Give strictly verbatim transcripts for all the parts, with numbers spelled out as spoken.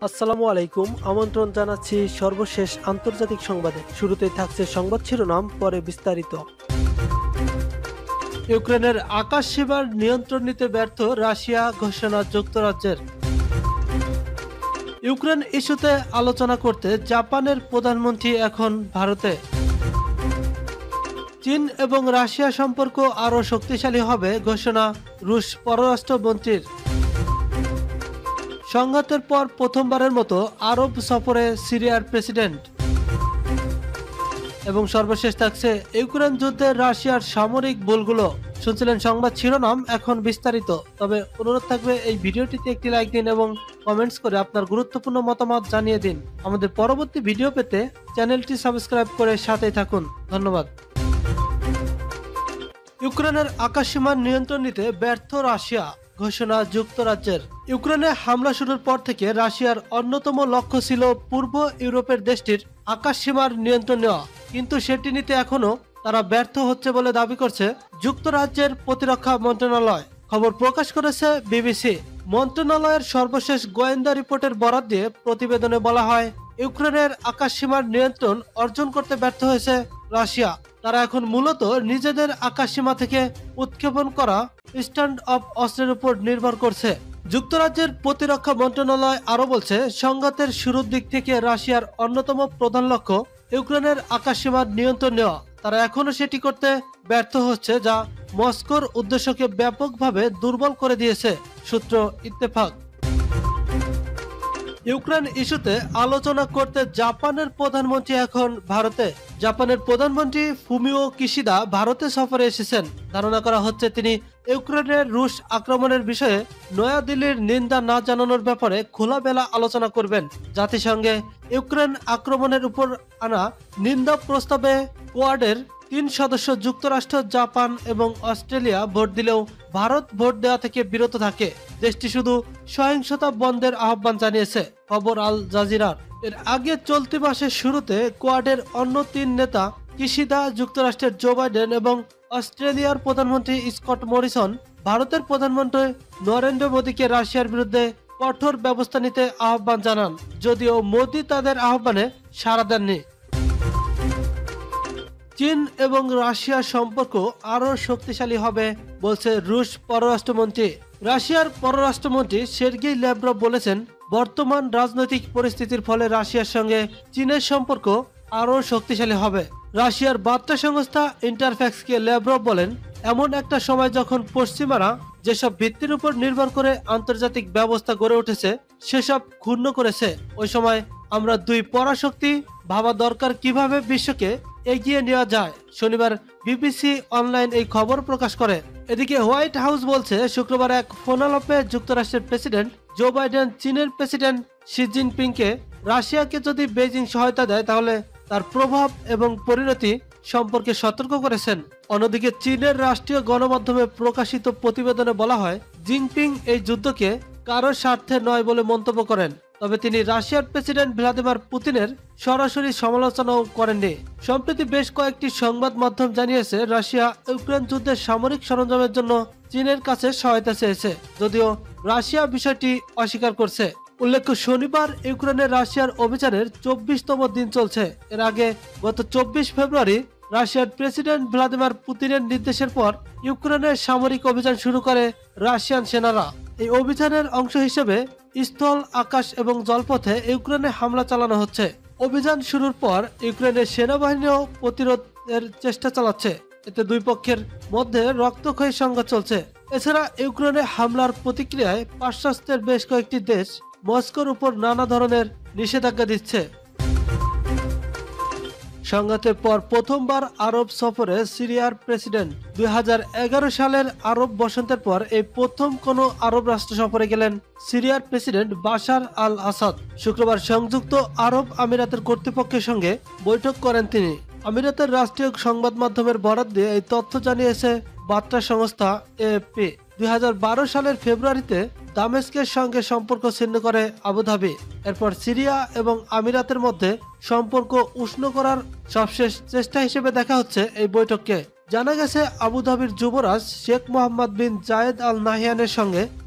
আসসালামু আলাইকুম। আমন্ত্রণ জানাচ্ছি সর্বশেষ আন্তর্জাতিক সংবাদে। শুরুতেই থাকছে সংবাদ শিরোনাম, পরে বিস্তারিত। ইউক্রেনের আকাশ সীমার নিয়ন্ত্রণ নিতে ব্যর্থ রাশিয়া, ঘোষণা যুক্তরাজ্যের। ইউক্রেন ইস্যুতে আলোচনা করতে জাপানের প্রধানমন্ত্রী এখন ভারতে। চীন এবং রাশিয়া সম্পর্ক আরও শক্তিশালী হবে, ঘোষণা রুশ পররাষ্ট্রমন্ত্রীর। সংঘাতের পর প্রথমবারের মতো আরব সফরে সিরিয়ার প্রেসিডেন্ট। এবং সর্বশেষ থাকছে ইউক্রেন যুদ্ধে রাশিয়ার সামরিক ভুলগুলো। শুনছিলেন সংবাদ শিরোনাম, এখন বিস্তারিত। তবে অনুরোধ থাকবে এই ভিডিওটিতে একটি লাইক দিন এবং কমেন্টস করে আপনার গুরুত্বপূর্ণ মতামত জানিয়ে দিন। আমাদের পরবর্তী ভিডিও পেতে চ্যানেলটি সাবস্ক্রাইব করে সাথেই থাকুন। ধন্যবাদ। ইউক্রেনের আকাশসীমার নিয়ন্ত্রণ নিতে ব্যর্থ রাশিয়া, ঘোষণা যুক্তরাজ্যের। ইউক্রেনে হামলা শুরুর পর থেকে রাশিয়ার অন্যতম লক্ষ্য ছিল পূর্ব ইউরোপের দেশটির আকাশসীমার নিয়ন্ত্রণ নেওয়া, কিন্তু সেটি নিতে এখনো তারা ব্যর্থ হচ্ছে বলে দাবি করছে যুক্তরাজ্যের প্রতিরক্ষা মন্ত্রণালয়। খবর প্রকাশ করেছে বিবিসি। মন্ত্রণালয়ের সর্বশেষ গোয়েন্দা রিপোর্টের বরাত দিয়ে প্রতিবেদনে বলা হয়, ইউক্রেনের আকাশসীমার নিয়ন্ত্রণ অর্জন করতে ব্যর্থ হয়েছে রাশিয়া। তারা এখন মূলত নিজেদের আকাশসীমা থেকে উৎক্ষেপণ করা স্ট্যান্ড অফ অস্ত্রের উপর নির্ভর করছে। যুক্তরাজ্যের প্রতিরক্ষা মন্ত্রণালয় আরও বলছে, সংঘাতের শুরুর দিক থেকে রাশিয়ার অন্যতম প্রধান লক্ষ্য ইউক্রেনের আকাশসীমার নিয়ন্ত্রণ নেওয়া। তারা এখনও সেটি করতে ব্যর্থ হচ্ছে, যা মস্কোর উদ্দেশ্যকে ব্যাপকভাবে দুর্বল করে দিয়েছে। সূত্র ইত্তেফাক। ইউক্রেন ইস্যুতে আলোচনা করতে জাপানের প্রধানমন্ত্রী এখন ভারতে। জাপানের প্রধানমন্ত্রী ফুমিও কিশিদা ভারতে সফরে এসেছেন। ধারণা করা হচ্ছে তিনি ইউক্রেনের রুশ আক্রমণের বিষয়ে নয়াদিল্লির নিন্দা না জানানোর ব্যাপারে খোলামেলা আলোচনা করবেন। জাতিসংঘে ইউক্রেন আক্রমণের উপর আনা নিন্দা প্রস্তাবে কোয়াডের তিন সদস্য যুক্তরাষ্ট্র, জাপান এবং অস্ট্রেলিয়া ভোট দিলেও ভারত ভোট দেওয়া থেকে বিরত থাকে। দেশটি শুধু সহিংসতা বন্ধের আহ্বান জানিয়েছে, খবর আল জাজিরার। এর আগে চলতি মাসের শুরুতে কোয়াডের অন্য তিন নেতা কিশিদা, যুক্তরাষ্ট্রের জো বাইডেন এবং অস্ট্রেলিয়ার প্রধানমন্ত্রী স্কট মরিসন ভারতের প্রধানমন্ত্রী নরেন্দ্র মোদীকে রাশিয়ার বিরুদ্ধে কঠোর ব্যবস্থা নিতে আহ্বান জানান, যদিও মোদী তাদের আহ্বানে সাড়া দেননি। চীন এবং রাশিয়ার সম্পর্ক আরও শক্তিশালী হবে বলছে রুশ পররাষ্ট্রমন্ত্রী। রাশিয়ার পররাষ্ট্রমন্ত্রী সের্গেই ল্যাভরভ বলেছেন, বর্তমান রাজনৈতিক পরিস্থিতির ফলে রাশিয়ার সঙ্গে চীনের সম্পর্ক আরও শক্তিশালী হবে। রাশিয়ার বার্তা সংস্থা ইন্টারফ্যাক্সকে ল্যাভরভ বলেন, এমন একটা সময় যখন পশ্চিমারা যেসব ভিত্তির উপর নির্ভর করে আন্তর্জাতিক ব্যবস্থা গড়ে উঠেছে সেসব ক্ষুণ্ণ করেছে, ওই সময় আমরা দুই পরাশক্তি ভাবা দরকার কিভাবে বিশ্বকে এগিয়ে নেওয়া যায়। শনিবার বিবিসি অনলাইন এই খবর প্রকাশ করে। এদিকে হোয়াইট হাউস বলছে, শুক্রবার এক ফোনালাপে যুক্তরাষ্ট্রের প্রেসিডেন্ট জো বাইডেন চীনের প্রেসিডেন্ট শি জিনপিংকে রাশিয়াকে যদি বেইজিং সহায়তা দেয় তাহলে তার প্রভাব এবং পরিণতি সম্পর্কে সতর্ক করেছেন। অন্যদিকে চীনের রাষ্ট্রীয় গণমাধ্যমে প্রকাশিত প্রতিবেদনে বলা হয়, জিনপিং এই যুদ্ধকে কারো স্বার্থে নয় বলে মন্তব্য করেন। তবে তিনি রাশিয়ার প্রেসিডেন্ট ভ্লাদিমির পুতিনের সরাসরি সমালোচনাও করেননি। সম্প্রতি বেশ কয়েকটি সংবাদ মাধ্যম জানিয়েছে, রাশিয়া ইউক্রেন যুদ্ধের সামরিক সরঞ্জামের জন্য চীনের কাছে সহায়তা চেয়েছে, যদিও রাশিয়া বিষয়টি অস্বীকার করছে। উল্লেখ্য, শনিবার ইউক্রেনে রাশিয়ার অভিযানের চব্বিশতম দিন চলছে। এর আগে গত চব্বিশ ফেব্রুয়ারি রাশিয়ার প্রেসিডেন্ট ভ্লাদিমির পুতিনের নির্দেশের পর ইউক্রেনের সামরিক অভিযান শুরু করে রাশিয়ান সেনারা। এই অভিযানের অংশ হিসেবে স্থল, আকাশ এবং জলপথে ইউক্রেনে হামলা চালানো হচ্ছে। অভিযান শুরুর পর ইউক্রেনের সেনাবাহিনীও প্রতিরোধের চেষ্টা চালাচ্ছে। এতে দুই পক্ষের মধ্যে রক্তক্ষয়ী সংঘাত চলছে। এছাড়া ইউক্রেনে হামলার প্রতিক্রিয়ায় পাশ্চাত্যের বেশ কয়েকটি দেশ মস্কোর উপর নানা ধরনের নিষেধাজ্ঞা দিচ্ছে। সংঘাতের পর প্রথমবার আরব সফরে সিরিয়ার প্রেসিডেন্ট। দুই হাজার এগারো সালের আরব বসন্তের পর এই প্রথম কোনো আরব রাষ্ট্র সফরে গেলেন সিরিয়ার প্রেসিডেন্ট বাশার আল আসাদ। শুক্রবার সংযুক্ত আরব আমিরাতের কর্তৃপক্ষের সঙ্গে বৈঠক করেন তিনি। আমিরাতের রাষ্ট্রীয় সংবাদ মাধ্যমের বরাত দিয়ে এই তথ্য জানিয়েছে বার্তা সংস্থা এএফপি। দুই হাজার বারো সালের ফেব্রুয়ারিতে দামেস্কের সঙ্গে সম্পর্ক ছিন্ন করে আবুধাবি। এরপর সিরিয়া এবং আমিরাতের মধ্যে সম্পর্ক উষ্ণ করার সবশেষ চেষ্টা হিসেবে দেখা হচ্ছে এই বৈঠককে। জানা গেছে, আবুধাবির যুবরাজ শেখ মোহাম্মদ বিন জায়েদ আল নাহিয়ানের সঙ্গে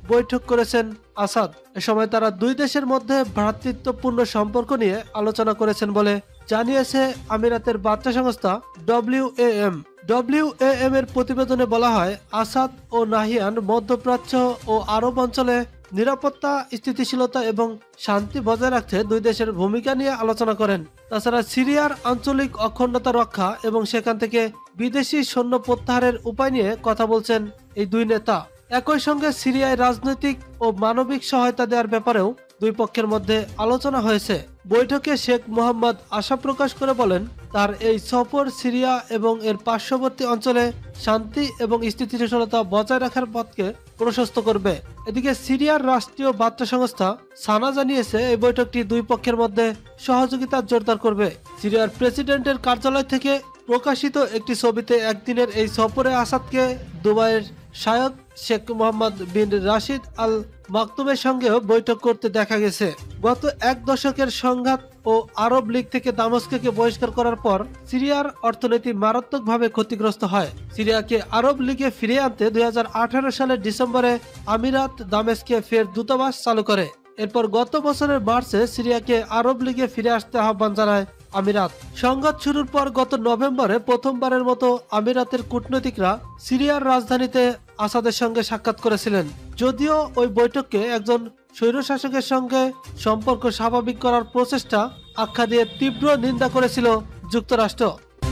বৈঠক করেছেন আসাদ। এ সময় তারা দুই দেশের মধ্যে ভ্রাতৃত্বপূর্ণ সম্পর্ক নিয়ে আলোচনা করেছেন বলে জানিয়েছে আমিরাতের বার্তা সংস্থা ডব্লিউএএম। ডব্লিউএএম এর প্রতিবেদনে বলা হয়, আসাদ ও নাহিয়ান মধ্যপ্রাচ্য ও আরব অঞ্চলে নিরাপত্তা, স্থিতিশীলতা এবং শান্তি বজায় রাখতে দুই দেশের ভূমিকা নিয়ে আলোচনা করেন। তাছাড়া সিরিয়ার আঞ্চলিক অখণ্ডতা রক্ষা এবং সেখান থেকে বিদেশি সৈন্য প্রত্যাহারের উপায় নিয়ে কথা বলছেন এই দুই নেতা। একই সঙ্গে সিরিয়ায় রাজনৈতিক ও মানবিক সহায়তা দেওয়ার ব্যাপারেও দুই পক্ষের মধ্যে আলোচনা হয়েছে। বৈঠকে শেখ মোহাম্মদ আশা প্রকাশ করে বলেন, তার এই সফর সিরিয়া এবং এর পার্শ্ববর্তী অঞ্চলে শান্তি এবং স্থিতিশীলতা বজায় রাখার পথকে প্রশস্ত করবে। এদিকে সিরিয়ার রাষ্ট্রীয় বার্তা সংস্থা সানা জানিয়েছে, এই বৈঠকটি দুই পক্ষের মধ্যে সহযোগিতা জোরদার করবে। সিরিয়ার প্রেসিডেন্টের কার্যালয় থেকে প্রকাশিত একটি ছবিতে একদিনের এই সফরে আসাদকে দুবাইয়ের শায়ক শেখ মোহাম্মদ বিন রাশিদ আল মাকতুমের সঙ্গেও বৈঠক করতে দেখা গেছে। গত এক দশকের সংঘাত ও আরব লীগ থেকে দামেস্ককে বহিষ্কার করার পর সিরিয়ার অর্থনীতি মারাত্মকভাবে ক্ষতিগ্রস্ত হয়। সিরিয়াকে আরব লীগে ফিরিয়ে আনতে দুই হাজার আঠারো সালের ডিসেম্বরে আমিরাত দামেস্কে ফের দূতাবাস চালু করে। এরপর গত বছরের মার্চে সিরিয়াকে আরব লীগে ফিরে আসতে আহ্বান জানায় আমিরাত। সংঘাত শুরুর পর গত নভেম্বরে প্রথমবারের মতো আমিরাতের কূটনৈতিকরা সিরিয়ার রাজধানীতে আসাদের সঙ্গে সাক্ষাৎ করেছিলেন। যদিও ওই বৈঠককে একজন স্বৈরশাসকের সঙ্গে সম্পর্ক স্বাভাবিক করার প্রচেষ্টা আখ্যা দিয়ে তীব্র নিন্দা করেছিল যুক্তরাষ্ট্র।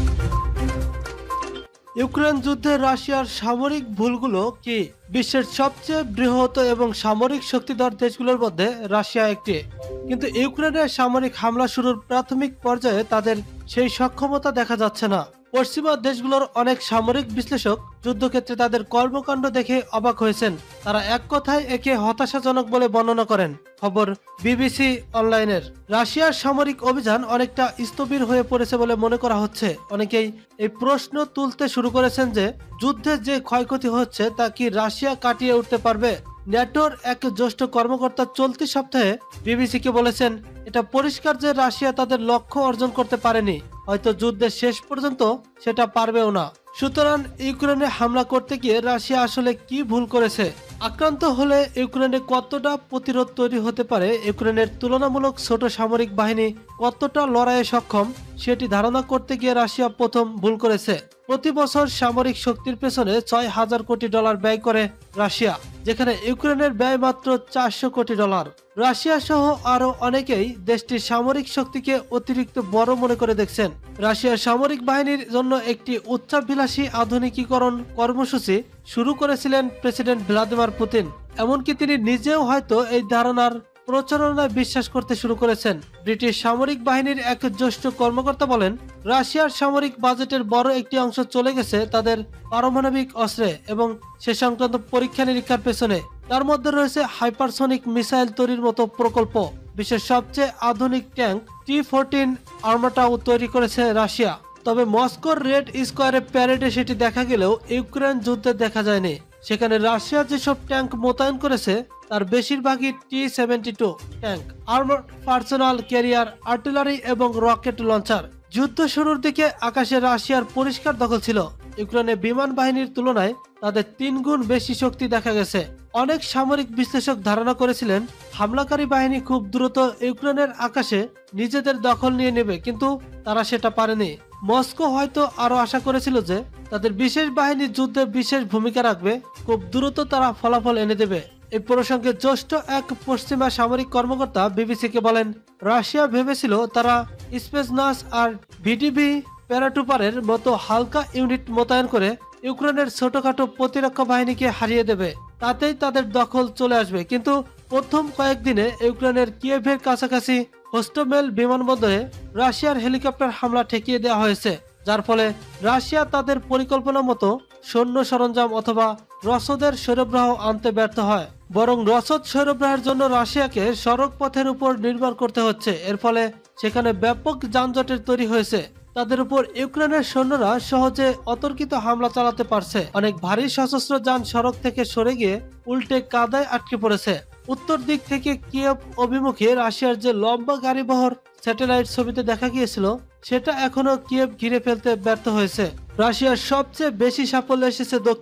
ইউক্রেন যুদ্ধে রাশিয়ার সামরিক ভুলগুলো কি? বিশ্বের সবচেয়ে বৃহৎ এবং সামরিক শক্তিধর দেশগুলোর মধ্যে রাশিয়া একটি, কিন্তু ইউক্রেনের সামরিক হামলা শুরুর প্রাথমিক পর্যায়ে তাদের সেই সক্ষমতা দেখা যাচ্ছে না। পশ্চিমা দেশগুলোর অনেক সামরিক বিশ্লেষক যুদ্ধক্ষেত্রে তাদের কর্মকাণ্ড দেখে অবাক হয়েছেন। তারা এক কথায় একে হতাশাজনক বলে বর্ণনা করেন। খবর বিবিসি অনলাইনের। রাশিয়ার সামরিক অভিযান অনেকটা স্থবির হয়ে পড়েছে বলে মনে করা হচ্ছে। অনেকেই এই প্রশ্ন তুলতে শুরু করেছেন যে যুদ্ধে যে ক্ষয়ক্ষতি হচ্ছে তা কি রাশিয়া কাটিয়ে উঠতে পারবে? ন্যাটোর এক জ্যেষ্ঠ কর্মকর্তা চলতি সপ্তাহে বিবিসিকে বলেছেন, এটা পরিষ্কার যে রাশিয়া তাদের লক্ষ্য অর্জন করতে পারেনি, হয়তো যুদ্ধের শেষ পর্যন্ত সেটা পারবেও না। সুতরাং ইউক্রেনে হামলা করতে গিয়ে রাশিয়া আসলে কি ভুল করেছে? আক্রান্ত হলে ইউক্রেনে কতটা প্রতিরোধ তৈরি হতে পারে? ইউক্রেনের তুলনামূলক ছোট সামরিক বাহিনী কতটা লড়াইয়ে সক্ষম সেটি ধারণা করতে গিয়ে রাশিয়া প্রথম ভুল করেছে। প্রতি বছর সামরিক শক্তির পেছনে ছয় হাজার কোটি ডলার ব্যয় করে রাশিয়া, যেখানে ইউক্রেনের ব্যয় মাত্র চারশো কোটি ডলার। রাশিয়া সহ আরো অনেকেই দেশটির সামরিক শক্তিকে অতিরিক্ত বড় মনে করে দেখছেন। রাশিয়ার সামরিক বাহিনীর জন্য একটি উচ্চাভিলাষী আধুনিকীকরণ কর্মসূচি শুরু করেছিলেন প্রেসিডেন্ট ভ্লাদিমির পুতিন। এমনকি তিনি নিজেও হয়তো এই ধারণার প্রচারণায় বিশ্বাস করতে শুরু করেছেন। ব্রিটিশ সামরিক বাহিনীর এক জ্যেষ্ঠ কর্মকর্তা বলেন, রাশিয়ার সামরিক বাজেটের বড় একটি অংশ চলে গেছে তাদের পারমাণবিক অস্ত্রে এবং সে সংক্রান্ত পরীক্ষা নিরীক্ষার পেছনে। তার মধ্যে রয়েছে হাইপারসনিক মিসাইল তৈরির মতো প্রকল্প। বিশ্বের সবচেয়ে আধুনিক ট্যাঙ্ক টি ফোরটিন আর্মাটাও তৈরি করেছে রাশিয়া। তবে মস্কোর রেড স্কোয়ারে প্যারেডে সেটি দেখা গেলেও ইউক্রেন যুদ্ধে দেখা যায়নি। সেখানে রাশিয়া যেসব ট্যাঙ্ক মোতায়েন করেছে তার বেশিরভাগই T seventy two tank, armoured personnel carrier, artillery এবং রকেট লঞ্চার। যুদ্ধ শুরুর দিকে আকাশে রাশিয়ার পরিষ্কার দখল ছিল। ইউক্রেনে বিমান বাহিনীর তুলনায় তাদের তিন গুণ বেশি শক্তি দেখা গেছে। অনেক সামরিক বিশ্লেষক ধারণা করেছিলেন হামলাকারী বাহিনী খুব দ্রুত ইউক্রেনের আকাশে নিজেদের দখল নিয়ে নেবে, কিন্তু তারা সেটা পারেনি। মস্কো হয়তো আরো আশা করেছিল যে তাদের বিশেষ বাহিনী যুদ্ধে বিশেষ ভূমিকা রাখবে, খুব দ্রুত তারা ফলাফল এনে দেবে। এই প্রসঙ্গে জ্যেষ্ঠ এক পশ্চিমা সামরিক কর্মকর্তা বিবিসিকে বলেন, রাশিয়া ভেবেছিল তারা স্পেসনাস আর ভিডিভি প্যারাটুপারের মতো হালকা ইউনিট মোতায়েন করে ইউক্রেনের ছোটখাটো প্রতিরক্ষা বাহিনীকে হারিয়ে দেবে, তাতেই তাদের দখল চলে আসবে। কিন্তু প্রথম কয়েকদিনে ইউক্রেনের কিয়েভের কাছাকাছি হোস্টোমেল বিমানবন্দরে রাশিয়ার হেলিকপ্টার হামলা ঠেকিয়ে দেওয়া হয়েছে, যার ফলে রাশিয়া তাদের পরিকল্পনা মতো সৈন্য সরঞ্জাম অথবা রসদের সরবরাহ আনতে ব্যর্থ হয়। বরং রসদ সরবরাহের জন্য রাশিয়াকে সড়ক পথের উপর নির্ভর করতে হচ্ছে। এর ফলে সেখানে ব্যাপক যানজটের তৈরি হয়েছে। তাদের উপর ইউক্রেনের সৈন্যরা সহজে অতর্কিত হামলা চালাতে পারছে। অনেক ভারী সশস্ত্র যান সড়ক থেকে সরে গিয়ে উল্টে কাদায় আটকে পড়েছে। উত্তর দিক থেকে কিয়েভ অভিমুখে রাশিয়ার যে লম্বা গাড়িবহর স্যাটেলাইট ছবিতে দেখা গিয়েছিল সেটা এখনো কিয়েভ ঘিরে ফেলতে ব্যর্থ হয়েছে। রাশিয়ার সবচেয়ে বেশি সাফল্য এসেছে দক্ষিণে।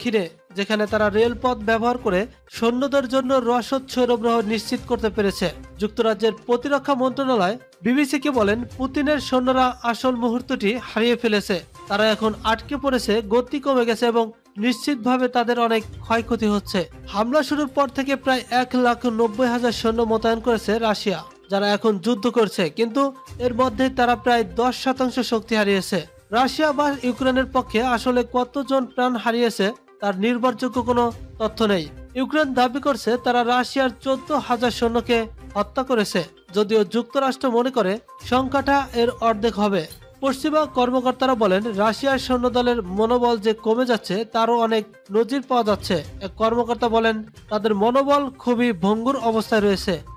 যেখানে তারা রেলপথ ব্যবহার করে সৈন্যদের জন্য রসদ সরবরাহ নিশ্চিত করতে পেরেছে। যুক্তরাজ্যের প্রতিরক্ষা মন্ত্রণালয় বিবিসিকে বলেন, পুতিনের সৈন্যরা আসল মুহূর্তটি হারিয়ে ফেলেছে। তারা এখন আটকে পড়েছে, গতি কমে গেছে এবং নিশ্চিতভাবে তাদের অনেক ক্ষয়ক্ষতি হচ্ছে। হামলা শুরুর পর থেকে প্রায় এক লাখ নব্বই হাজার সৈন্য মোতায়েন করেছে রাশিয়া, যারা এখন যুদ্ধ করছে, কিন্তু এর মধ্যে তারা প্রায় দশ শতাংশ শক্তি হারিয়েছে। রাশিয়া বা ইউক্রেনের পক্ষে আসলে কতজন প্রাণ হারিয়েছে তার নির্ভরযোগ্য কোনো তথ্য নেই। ইউক্রেন দাবি করছে তারা রাশিয়ার চোদ্দ হাজার সৈন্যকে হত্যা করেছে, যদিও যুক্তরাষ্ট্র মনে করে সংখ্যাটা এর অর্ধেক হবে। পশ্চিমা কর্মকর্তারা বলেন, রাশিয়ার সৈন্যদলের মনোবল যে কমে যাচ্ছে তারও অনেক নজির পাওয়া যাচ্ছে। এক কর্মকর্তা বলেন, তাদের মনোবল খুবই ভঙ্গুর অবস্থায় রয়েছে।